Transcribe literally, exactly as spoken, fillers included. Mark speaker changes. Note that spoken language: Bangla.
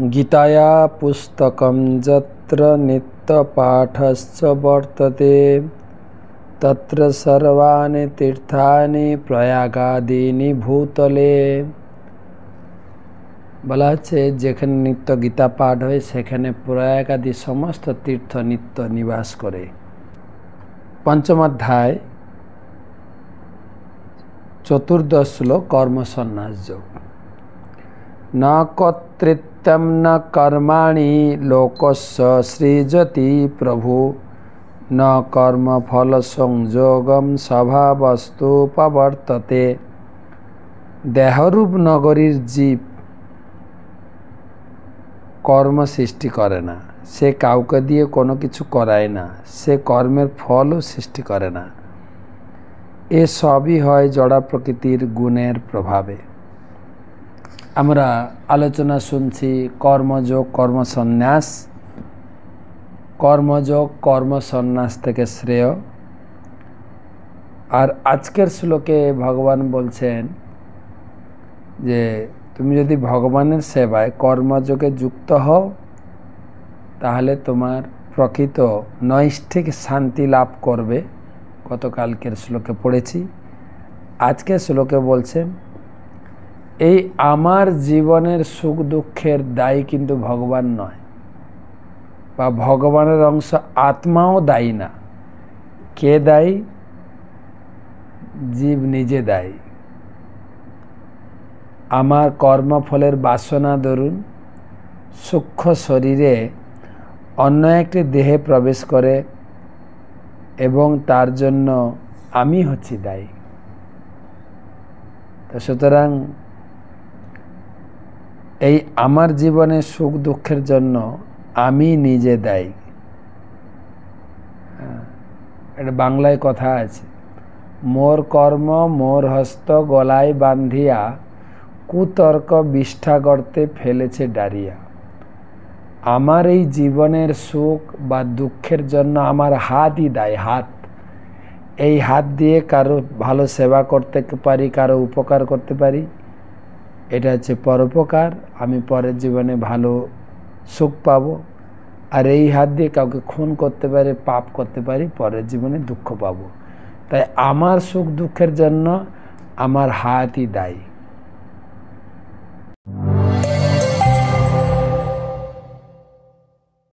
Speaker 1: गीताया पुस्तकं यत्र नित्यपाठश्च वर्तते तत्र सर्वाणि तीर्थानि प्रयागादीनि भूतले। বলা হচ্ছে যেখানে নিত্য গীতা পাঠ হয় সেখানে প্রয়াগ আদি সমস্ত তীর্থ নিত্য নিবাস করে। পঞ্চম অধ্যায় চতুর্দশ শ্লোক কর্মসন্ন্যাস যোগ। ন কর্তৃত্বম ন কর্মাণি লোকস্য সৃজতি প্রভু ন কর্মফল সংযোগম স্বভাবস্তু প্রবর্ততে। দেহরূপ নগরীর জীব কর্ম সৃষ্টি করে না, সে কাউকে দিয়ে কোনো কিছু করায় না, সে কর্মের ফলও সৃষ্টি করে না। এ সবই হয় জড়া প্রকৃতির গুণের প্রভাবে। আমরা আলোচনা শুনছি কর্মযোগ কর্মসন্ন্যাস। কর্মযোগ কর্মসন্ন্যাস থেকে শ্রেয়। আর আজকের শ্লোকে ভগবান বলছেন যে তুমি যদি ভগবানের সেবায় কর্মযোগে যুক্ত হও তাহলে তোমার প্রকৃত নৈষ্ঠিক শান্তি লাভ করবে। গতকালকের শ্লোকে পড়েছি। আজকের শ্লোকে বলছেন এই আমার জীবনের সুখ দুঃখের দায়ী কিন্তু ভগবান নয়, বা ভগবানের অংশ আত্মাও দায়ী না। কে দায়ী? জীব নিজে দায়ী। আমার কর্মফলের বাসনা দরুন সূক্ষ্ম শরীরে অন্য একটি দেহে প্রবেশ করে এবং তার জন্য আমি হচ্ছি দায়ী। তো সুতরাং এই আমার জীবনের সুখ দুঃখের জন্য আমি নিজে দায়ী। এটা বাংলায় কথা আছে, মোর কর্ম মোর হস্ত গলায় বান্ধিয়া কুতর্ক বিষ্ঠা গর্তে ফেলেছে ডারিয়া। আমার এই জীবনের সুখ বা দুঃখের জন্য আমার হাতই দায়ী। হাত, এই হাত দিয়ে কারো ভালো সেবা করতে পারি, কারো উপকার করতে পারি, এটা হচ্ছে পরোপকার। আমি পরের জীবনে ভালো সুখ পাব। আর এই হাত দিয়ে কাউকে খুন করতে পারি, পাপ করতে পারি, পরের জীবনে দুঃখ পাব। তাই আমার সুখ দুঃখের জন্য আমার হাতই দায়ী।